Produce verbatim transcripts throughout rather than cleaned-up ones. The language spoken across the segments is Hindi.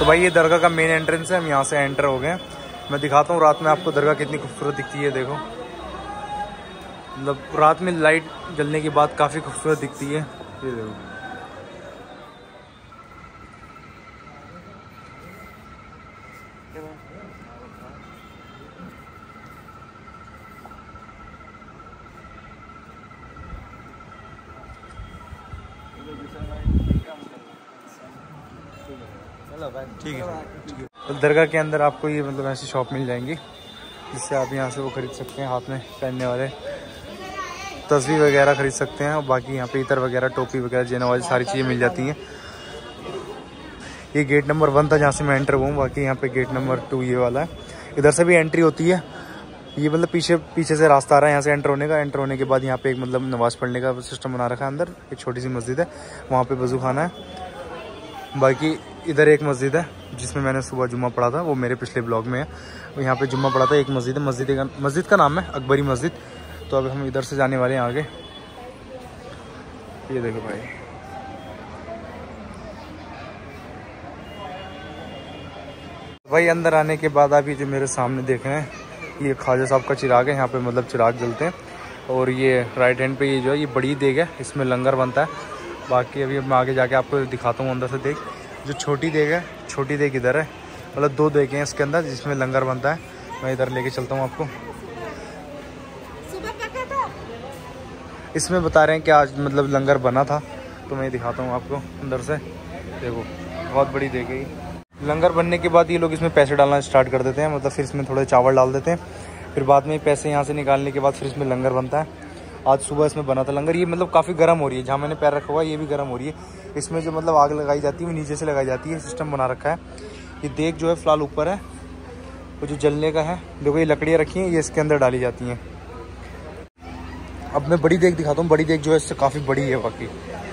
तो भाई ये दरगाह का मेन एंट्रेंस है, हम यहाँ से एंटर हो गए। मैं दिखाता हूँ रात में आपको दरगाह कितनी खूबसूरत दिखती है। देखो मतलब रात में लाइट जलने के बाद काफ़ी खूबसूरत दिखती है। ये देखो ठीक है ठीक है। तो दरगाह के अंदर आपको ये मतलब ऐसी शॉप मिल जाएंगी जिससे आप यहाँ से वो खरीद सकते हैं, हाथ में पहनने वाले तस्वीर वगैरह खरीद सकते हैं। और बाकी यहाँ पे इतर वगैरह, टोपी वगैरह, जेनवाज, सारी चीज़ें मिल जाती हैं। ये गेट नंबर वन था जहाँ से मैं एंटर हुआ हूँ। बाकी यहाँ पे गेट नंबर टू ये वाला है, इधर से भी एंट्री होती है। ये मतलब पीछे पीछे से रास्ता आ रहा है यहाँ से एंटर होने का। एंटर होने के बाद यहाँ पे एक मतलब नमाज़ पढ़ने का सिस्टम बना रखा है। अंदर एक छोटी सी मस्जिद है, वहाँ पे वज़ू खाना है। बाकी इधर एक मस्जिद है जिसमें मैंने सुबह जुम्मा पढ़ा था, वो मेरे पिछले ब्लॉग में है। यहाँ पे जुम्मा पढ़ा था। एक मस्जिद है, मस्जिद का मस्जिद का नाम है अकबरी मस्जिद। तो अब हम इधर से जाने वाले हैं आगे। ये देखो भाई, भाई अंदर आने के बाद आप ये जो मेरे सामने देख रहे हैं, ये ख्वाजा साहब का चिराग है। यहाँ पे मतलब चिराग जलते हैं। और ये राइट हैंड पे ये जो है ये बड़ी देग है, इसमें लंगर बनता है। बाकी अभी मैं आगे जाके आपको दिखाता हूँ अंदर से देख। जो छोटी देग है, छोटी देग इधर है, मतलब दो देखें हैं इसके अंदर जिसमें लंगर बनता है। मैं इधर लेके चलता हूँ आपको। इसमें बता रहे हैं कि आज मतलब लंगर बना था, तो मैं दिखाता हूँ आपको अंदर से। देखो बहुत बड़ी देग है। लंगर बनने के बाद ये लोग इसमें पैसे डालना स्टार्ट कर देते हैं, मतलब फिर इसमें थोड़े चावल डाल देते हैं। फिर बाद में पैसे यहाँ से निकालने के बाद फिर इसमें लंगर बनता है। आज सुबह इसमें बना था लंगर। ये मतलब काफ़ी गर्म हो रही है, जहाँ मैंने पैर रखा हुआ है ये भी गर्म हो रही है। इसमें जो मतलब आग लगाई जाती है वो नीचे से लगाई जाती है, सिस्टम बना रखा है। ये देग जो है फिलहाल ऊपर है, वो जो जलने का है। देखो ये लकड़ियाँ रखी हैं, ये इसके अंदर डाली जाती हैं। अब मैं बड़ी देग दिखाता हूँ। बड़ी देग जो है इससे काफ़ी बड़ी है बाकी।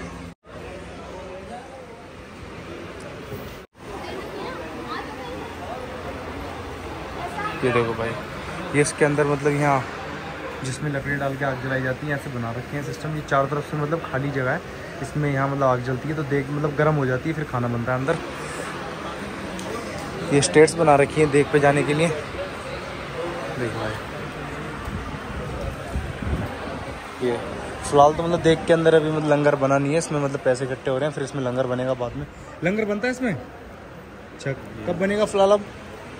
ये देखो भाई, ये इसके अंदर मतलब यहाँ जिसमें लकड़ी डाल के आग जलाई जाती है, ऐसे बना रखे हैं सिस्टम। ये चारों तरफ से मतलब खाली जगह है, इसमें यहाँ मतलब आग जलती है तो देग मतलब गर्म हो जाती है, फिर खाना बनता है अंदर। ये स्टेयर्स बना रखी हैं देग पे जाने के लिए। देखो भाई, ये फिलहाल तो मतलब देग के अंदर अभी मतलब लंगर बना नहीं है। इसमें मतलब पैसे इकट्ठे हो रहे हैं, फिर इसमें लंगर बनेगा बाद में। लंगर बनता है इसमें? अच्छा, कब बनेगा फिलहाल? अब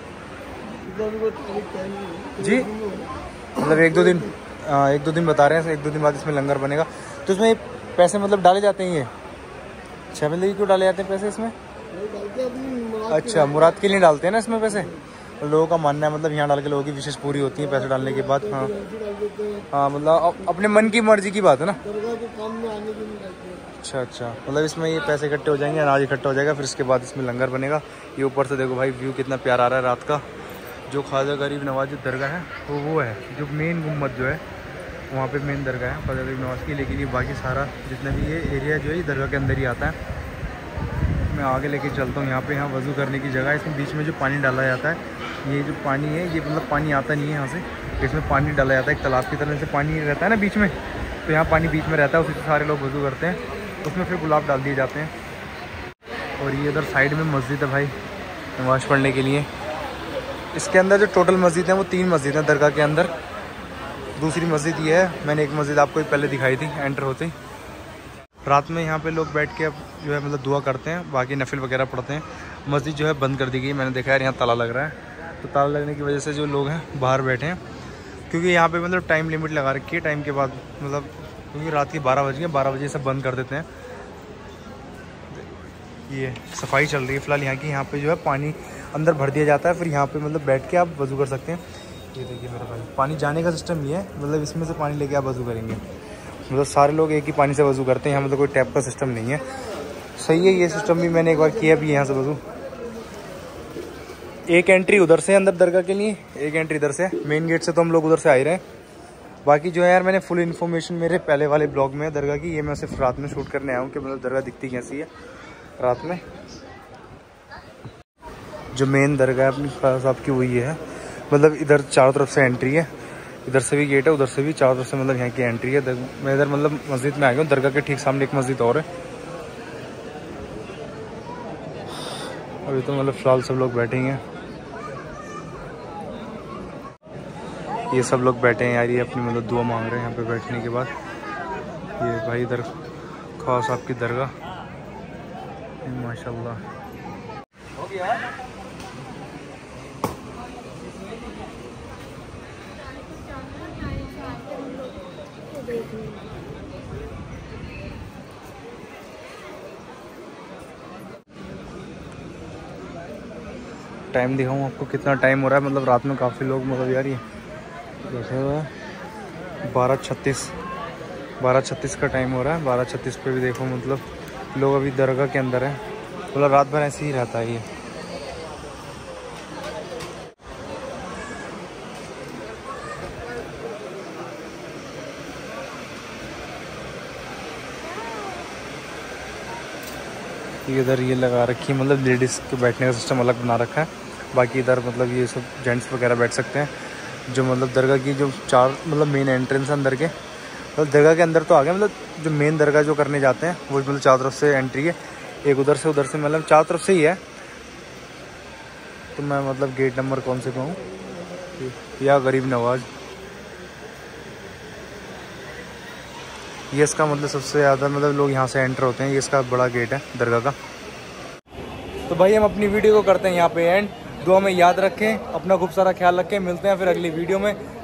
जी मतलब एक दो दिन, आ, एक दो दिन बता रहे हैं, एक दो दिन बाद इसमें लंगर बनेगा। तो इसमें पैसे मतलब डाले जाते हैं। ये छः बंदे क्यों डाले जाते हैं पैसे इसमें? अच्छा, मुराद के लिए डालते हैं ना इसमें पैसे। लोगों का मानना है मतलब यहाँ डाल के लोगों की विशेष पूरी होती है पैसे डालने के बाद। हाँ हाँ, मतलब अपने मन की मर्जी की बात है ना। अच्छा अच्छा, मतलब इसमें ये पैसे इकट्ठे हो जाएंगे, अनाज इकट्ठा हो जाएगा, फिर इसके बाद इसमें लंगर बनेगा। ये ऊपर से देखो भाई व्यू कितना प्यारा आ रहा है रात का। जो ख्वाजा गरीब नवाज जो दरगाह है वो वो है जो मेन गुम्बद जो है वहाँ पे मेन दरगाह है ख्वाजा गरीब नवाज की। लेकिन ये बाकी सारा जितना भी ये एरिया जो है ये दरगाह के अंदर ही आता है। मैं आगे लेके चलता हूँ। यहाँ पे यहाँ वज़ू करने की जगह है। इसमें बीच में जो पानी डाला जाता है, ये जो पानी है ये मतलब पानी आता नहीं है यहाँ से, इसमें पानी डाला जाता है एक तालाब की तरह से। पानी रहता है ना बीच में, तो यहाँ पानी बीच में रहता है, उसी से सारे लोग वज़ू करते हैं। उसमें फिर गुलाब डाल दिए जाते हैं। और ये इधर साइड में मस्जिद है भाई नमाज़ पढ़ने के लिए। इसके अंदर जो टोटल मस्जिद है वो तीन मस्जिद हैं दरगाह के अंदर। दूसरी मस्जिद ये है, मैंने एक मस्जिद आपको पहले दिखाई थी एंटर होते ही। रात में यहाँ पे लोग बैठ के अब जो है मतलब दुआ करते हैं, बाकी नफिल वगैरह पढ़ते हैं। मस्जिद जो है बंद कर दी गई। मैंने देखा यार यहाँ ताला लग रहा है, तो ताला लगने की वजह से जो लोग हैं बाहर बैठे हैं, क्योंकि यहाँ पे मतलब टाइम लिमिट लगा रखी है। टाइम के बाद मतलब क्योंकि रात के बारह बज गए, बारह बजे सब बंद कर देते हैं। ये सफाई चल रही है फ़िलहाल यहाँ की। यहाँ पे जो है पानी अंदर भर दिया जाता है, फिर यहाँ पे मतलब बैठ के आप वज़ू कर सकते हैं। ये देखिए मेरे भाई, पानी जाने का सिस्टम ये है, मतलब इसमें से पानी लेके आप वज़ू करेंगे। मतलब सारे लोग एक ही पानी से वज़ू करते हैं, यहाँ मतलब कोई टैप का सिस्टम नहीं है। सही है ये सिस्टम भी, मैंने एक बार किया भी यहाँ से वज़ू। एक एंट्री उधर से अंदर दरगाह के लिए, एक एंट्री इधर से, मेन गेट से तो हम लोग उधर से आ ही रहे हैं। बाकी जो है यार मैंने फुल इन्फॉर्मेशन मेरे पहले वाले ब्लॉग में है दरगाह की, ये मैं सिर्फ रात में शूट करने आया हूँ कि मतलब दरगाह दिखती कैसी है रात में। जो मेन दरगाह है अपनी ख्वाजा साहब की वो ये है, मतलब इधर चारों तरफ से एंट्री है, इधर से भी गेट है, उधर से भी, चारों तरफ से मतलब यहाँ की एंट्री है। मैं इधर मतलब मस्जिद में आ गया हूँ। दरगाह के ठीक सामने एक मस्जिद और है। अभी तो मतलब फ़िलहाल सब लोग बैठेंगे, ये सब लोग बैठे हैं यार, ये अपनी मतलब दुआ मांग रहे हैं यहाँ पे बैठने के बाद। ये भाई इधर ख्वास साहब की दरगाह, माशाल्लाह। हो गया। टाइम दिखाऊँ आपको कितना टाइम हो रहा है, मतलब रात में काफ़ी लोग मतलब यार ये बैठे हुए हैं। बारह छत्तीस बारह छत्तीस का टाइम हो रहा है। बारह छत्तीस पे भी देखो मतलब लोग अभी दरगाह के अंदर हैं, मतलब रात भर ऐसे ही रहता है ये। इधर ये लगा रखी है, मतलब लेडीज़ के बैठने का सिस्टम अलग बना रखा है, बाकी इधर मतलब ये सब जेंट्स वगैरह बैठ सकते हैं। जो मतलब दरगाह की जो चार मतलब मेन एंट्रेंस है अंदर के, मतलब दरगाह के अंदर तो आ गया, मतलब जो मेन दरगाह जो करने जाते हैं वो मतलब चार तरफ से एंट्री है, एक उधर से उधर से, मतलब चार तरफ से ही है। तो मैं मतलब गेट नंबर कौन से कहूँ, या गरीब नवाज, ये इसका मतलब सबसे ज़्यादा मतलब लोग यहाँ से एंटर होते हैं, ये इसका बड़ा गेट है दरगाह का। तो भाई हम अपनी वीडियो को करते हैं यहाँ पे एंड। दुआ में याद रखें, अपना खूब सारा ख्याल रखें, मिलते हैं फिर अगली वीडियो में।